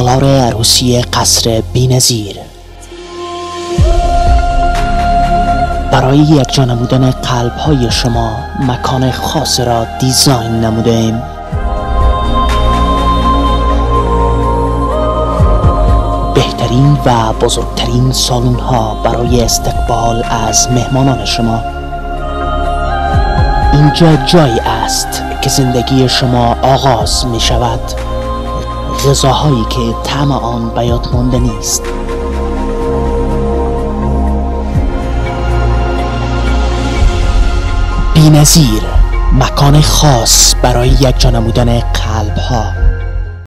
سالار عروسی قصر بی‌نظیر. برای یکجا نمودن قلب‌های شما مکان خاص را دیزاین نموده‌ایم. بهترین و بزرگترین سالن‌ها برای استقبال از مهمانان شما. اینجا جایی است که زندگی شما آغاز می شود. غذاهایی که طعم آن به یاد مانده نیست. بی‌نظیر، مکان خاص برای یکجا نمودن قلب‌ها.